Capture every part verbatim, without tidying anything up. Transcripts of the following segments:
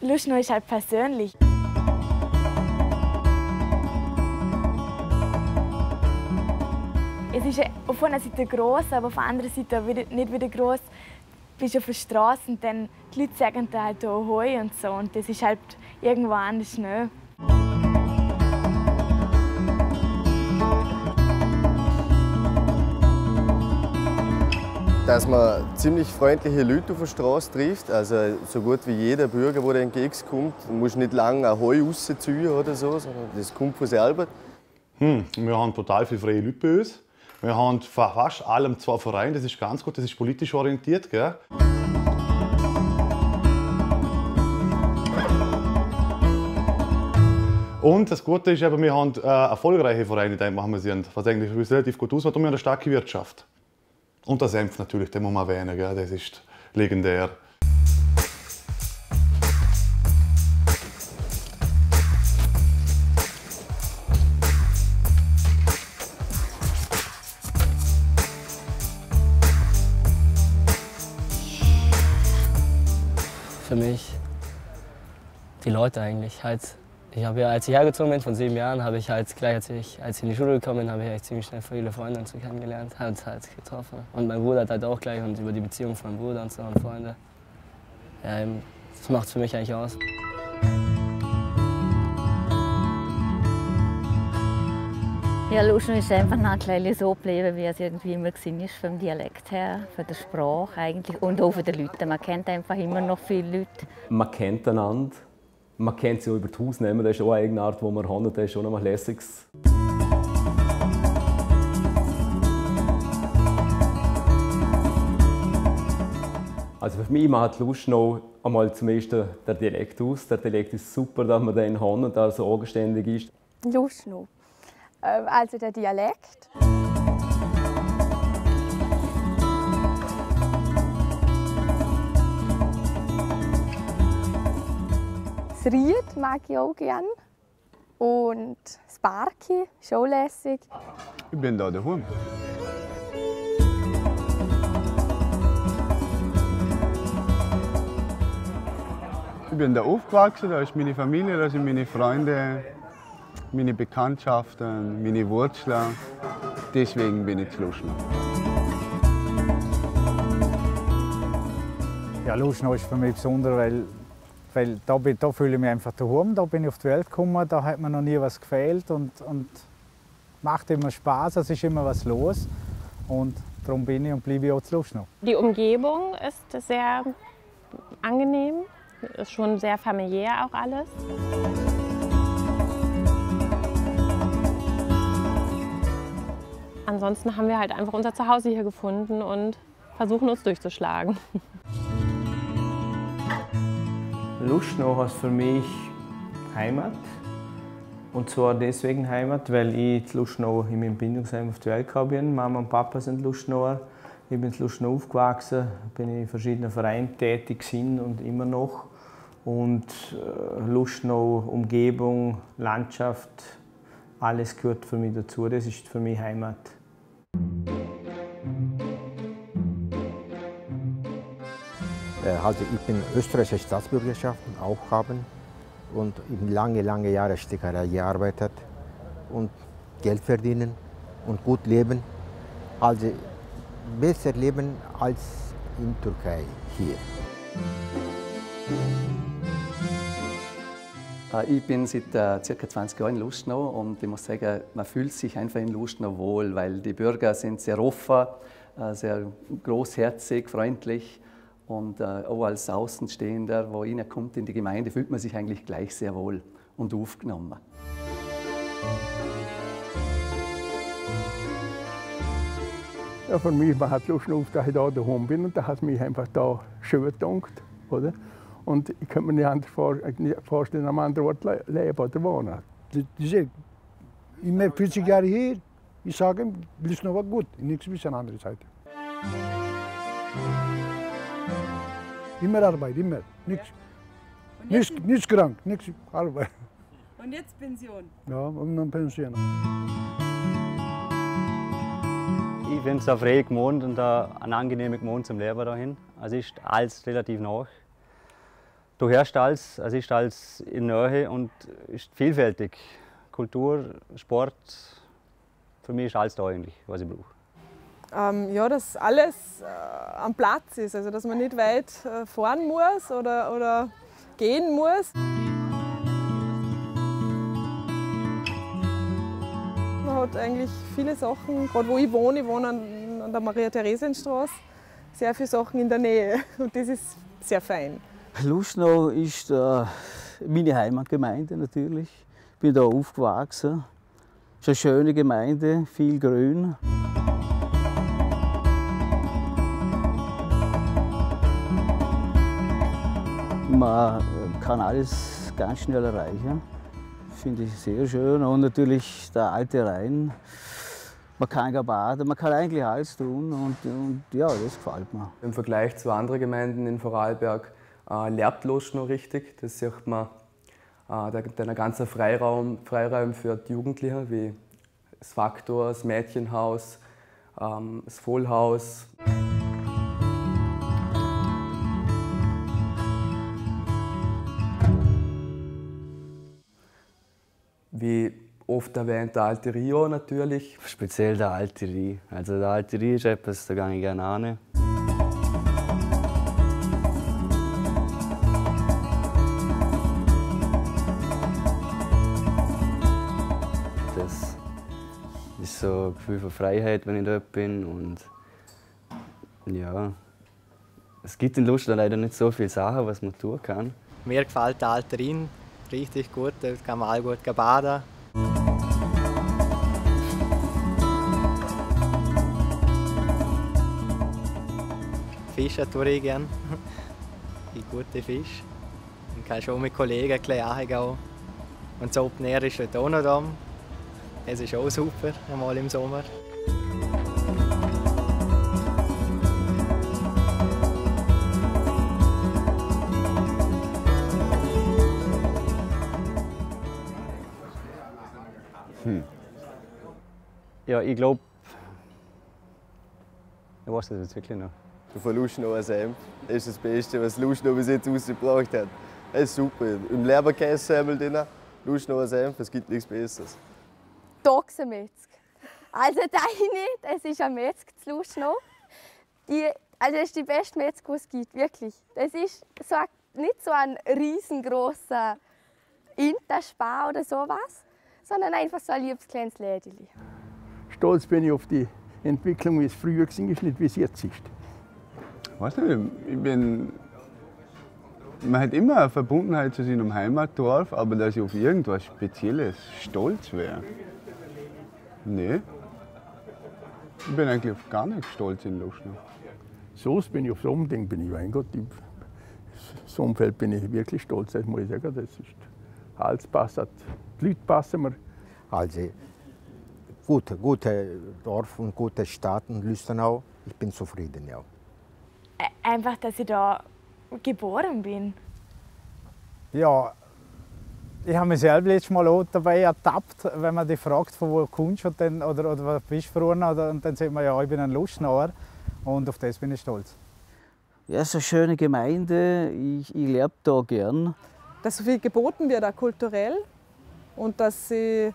Luschnow ist halt persönlich. Es ist auf einer Seite gross, aber auf der anderen Seite auch wieder, nicht wieder gross. Du bist auf der Straße und dann die Leute sagen da halt Ahoi und so. Und das ist halt irgendwo anders nicht. Dass man ziemlich freundliche Leute auf der Straße trifft, also so gut wie jeder Bürger, der dir entgegenkommt. Du musst nicht lange Ahoi rausziehen oder so, sondern das kommt von selber. Hm, wir haben total viele freie Leute bei uns. Wir haben fast allem zwei Vereine, das ist ganz gut, das ist politisch orientiert. Gell? Und das Gute ist, eben, wir haben äh, erfolgreiche Vereine, die machen wir sind, was eigentlich relativ gut ausmacht, und wir haben eine starke Wirtschaft. Und der Senf natürlich, den muss man erwähnen, gell? Das ist legendär. Für mich die Leute eigentlich. Halt, ich habe ja, als ich hergezogen bin, von sieben Jahren, habe ich halt gleich, als ich, als ich in die Schule gekommen bin, habe ich halt ziemlich schnell viele Freunde und so kennengelernt, halt, halt getroffen. Und mein Bruder hat halt auch gleich und über die Beziehung von meinem Bruder und so und Freunde. Ja, das macht es für mich eigentlich aus. Ja, Luschnow ist einfach noch ein kleines so geblieben, wie es irgendwie immer war, vom Dialekt her, von der Sprache eigentlich und auch von den Leuten. Man kennt einfach immer noch viele Leute. Man kennt einander, man kennt sie auch über die Hausnamen, das ist auch eine eigene Art, wo man handelt, das ist auch noch mal lässiges. Also für mich macht Luschnow einmal zum ersten der Dialekt aus. Der Dialekt ist super, dass man den handelt, dass er eigenständig ist. Luschnow. Also der Dialekt. Das Ried mag ich auch gern. Und das Barki ist auch lässig. Ich bin da daheim. Ich bin da aufgewachsen, da ist meine Familie, da sind meine Freunde. Meine Bekanntschaften, meine Wurzeln. Deswegen bin ich zu Luschnow. Ja, Luschnow ist für mich besonders, weil, weil da, bin, da fühle ich mich einfach daheim. Da bin ich auf die Welt gekommen, da hat mir noch nie was gefehlt und, und macht immer Spaß, es ist immer was los. Und darum bin ich und bleibe ich auch zu Luschnow. Die Umgebung ist sehr angenehm, ist schon sehr familiär auch alles. Ansonsten haben wir halt einfach unser Zuhause hier gefunden und versuchen uns durchzuschlagen. Luschnow heißt für mich Heimat. Und zwar deswegen Heimat, weil ich in Luschnow in meinem Bindungsheim auf die Welt gekommen bin. Mama und Papa sind Luschnower. Ich bin in Luschnow aufgewachsen, bin in verschiedenen Vereinen tätig sind und immer noch. Und äh, Luschnow, Umgebung, Landschaft, alles gehört für mich dazu. Das ist für mich Heimat. Also ich bin österreichische Staatsbürgerschaft auch haben und in lange, lange Jahre Stickerei gearbeitet und Geld verdienen und gut leben. Also besser leben als in Türkei hier. Ich bin seit äh, ca. zwanzig Jahren in Luschnow und ich muss sagen, man fühlt sich einfach in Luschnow wohl, weil die Bürger sind sehr offen, äh, sehr großherzig, freundlich und äh, auch als Außenstehender, der reinkommt in die Gemeinde, fühlt man sich eigentlich gleich sehr wohl und aufgenommen. Ja, für mich hat Luschnow, dass ich da daheim bin und da hat mich einfach da schön gedankt, oder? Und ich kann mir nicht anders vorstellen, am anderen Ort leben oder wohnen. Das ist immer vierzig Jahre hier. Ich sage, Luschnow war gut, nichts wie eine andere Seite. Immer Arbeit, immer. Nichts, nichts, nichts krank, nichts Arbeit. Und jetzt Pension? Ja, und dann Pension. Ich finde es ein freies Gemüse und ein angenehmes Gemüse zum Leben dahin. Also ist alles relativ nah. Du herrscht alles, es ist alles in Nähe und ist vielfältig. Kultur, Sport, für mich ist alles da eigentlich, was ich brauche. Ähm, ja, dass alles äh, am Platz ist, also dass man nicht weit äh, fahren muss oder, oder gehen muss. Man hat eigentlich viele Sachen, gerade wo ich wohne, ich wohne an, an der Maria-Theresien-Straße, sehr viele Sachen in der Nähe und das ist sehr fein. Luschnow ist äh, meine Heimatgemeinde natürlich. Ich bin da aufgewachsen. Es ist eine schöne Gemeinde, viel Grün. Man kann alles ganz schnell erreichen. Finde ich sehr schön. Und natürlich der alte Rhein. Man kann gar baden, man kann eigentlich alles tun und, und ja, das gefällt mir. Im Vergleich zu anderen Gemeinden in Vorarlberg äh, lebt Luschnow richtig. Das sieht man, äh, der, der ganze Freiraum, Freiraum für die Jugendlichen, wie das Faktor, das Mädchenhaus, ähm, das Vollhaus. Wie oft erwähnt der alte Rio natürlich. Speziell der alte Rio. Also der alte Rio ist etwas, da gehe ich gerne hin. Das ist so ein Gefühl von Freiheit, wenn ich dort bin. Und ja, es gibt in Luschnow leider nicht so viele Sachen, was man tun kann. Mir gefällt der alte Rhein richtig gut, da kann man auch gut baden. Fischen tue ich gerne. Die guten Fisch. Man kann schon mit Kollegen ein bisschen gehen. Und das Open Air ist heute auch noch da. Es ist auch super, einmal im Sommer. Hm. Ja, ich glaube, ich weiß das jetzt wirklich noch. Von Luschnow ein Senf. Das ist das Beste, was Luschnow bis jetzt rausgebracht hat. Das ist super. Im Leberkässemmel drin, Luschnow ein Senf, es gibt nichts Besseres. Doxenmetzg. Also deine, das ist ein Metzg zu Luschnow. Die, also das ist die beste Metzg, die es gibt, wirklich. Das ist so ein, nicht so ein riesengroßer Interspar oder sowas, sondern einfach so ein liebes kleines Lädeli. Stolz bin ich auf die Entwicklung, wie es früher war, nicht wie es jetzt ist. Weißt du, ich bin. Man hat immer eine Verbundenheit zu seinem Heimatdorf, aber dass ich auf irgendwas Spezielles stolz wäre. Nee. Ich bin eigentlich auf gar nicht stolz in Luschnow. So bin ich auf so einem Ding, bin ich, mein Gott, ich, so Umfeld bin ich wirklich stolz, das muss ich sagen. Das ist, alles passt, die Leute passen mir. Also, gute, gute Dorf und gute Stadt in Lustenau. Ich bin zufrieden, ja. Einfach, dass ich da geboren bin. Ja, ich habe mich selber letztes Mal auch dabei ertappt, wenn man dich fragt, von wo kommst du und dann, oder, oder was bist du früher, oder, und dann sagt man, ja, ich bin ein Lustenauer und auf das bin ich stolz. Ja, es ist eine schöne Gemeinde, ich, ich lebe da gern. Dass so viel geboten wird, auch kulturell, und dass sie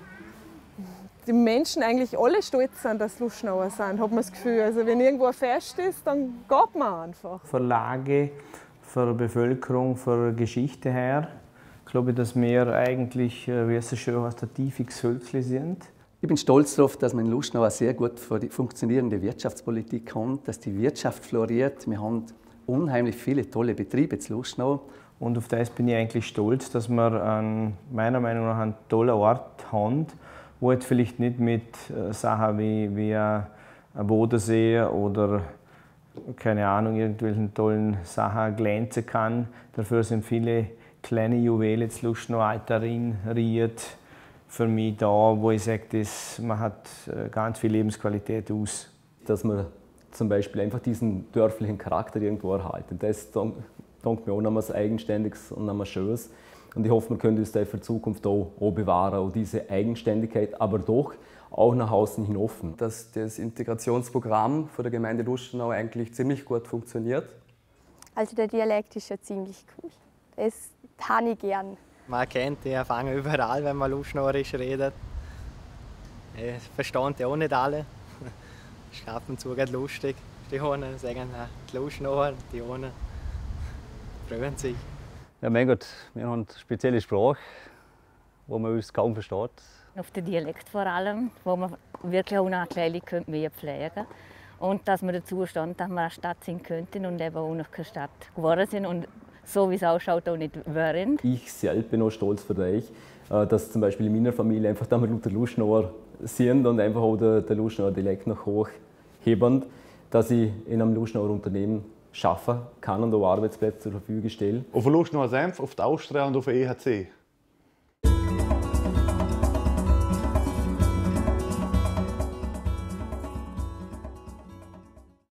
die Menschen eigentlich alle stolz sind, dass Luschnauer sind, hat man das Gefühl. Also wenn irgendwo ein Fest ist, dann geht man einfach. Von Lage, von Bevölkerung, von Geschichte her, glaube ich, dass wir eigentlich, wie es so schön heißt, ein tiefiges Völkchen sind. Ich bin stolz darauf, dass man in Luschnow eine sehr gut funktionierende Wirtschaftspolitik hat, dass die Wirtschaft floriert. Wir haben unheimlich viele tolle Betriebe in Luschnow. Und auf das bin ich eigentlich stolz, dass wir einen, meiner Meinung nach einen tollen Ort haben, wo jetzt vielleicht nicht mit Sachen wie, wie ein Bodensee oder keine Ahnung, irgendwelchen tollen Sachen glänzen kann. Dafür sind viele kleine Juwelen, jetzt Luschnow, Alter Rhein, Ried, für mich da, wo ich sage, dass man hat ganz viel Lebensqualität aus. Dass man zum Beispiel einfach diesen dörflichen Charakter irgendwo erhalten. Das dankt mir auch noch was Eigenständiges und noch was Schönes. Und ich hoffe, wir können uns das für die Zukunft auch, auch bewahren, auch diese Eigenständigkeit, aber doch auch nach außen hin offen. Dass das Integrationsprogramm von der Gemeinde Lustenau eigentlich ziemlich gut funktioniert. Also der Dialekt ist ja ziemlich cool. Das habe ich gern. Man kennt die fangen überall, wenn man Luschnorisch redet. Das verstehen die auch nicht alle. Das ist ab und zu lustig. Die einen sagen die Luschnor, die anderen freuen sich. Ja, mein Gott, wir haben eine spezielle Sprache, wo man uns kaum versteht. Auf den Dialekt vor allem, wo man wirklich auch noch ein bisschen mehr pflegen könnte. Und dass wir dazu stehen, dass wir eine Stadt sein könnten und eben auch noch keine Stadt geworden sind. Und so wie es ausschaut, auch nicht wären. Ich selbst bin auch stolz für dich, dass zum Beispiel in meiner Familie einfach da wir lauter Luschnauer sind und einfach auch den, den Luschnauer Dialekt noch hochheben, dass ich in einem Luschnauer Unternehmen arbeiten kann und auch Arbeitsplätze zur Verfügung stelle. Auf den Luschnauer Senf, auf die Austria und auf den E H C.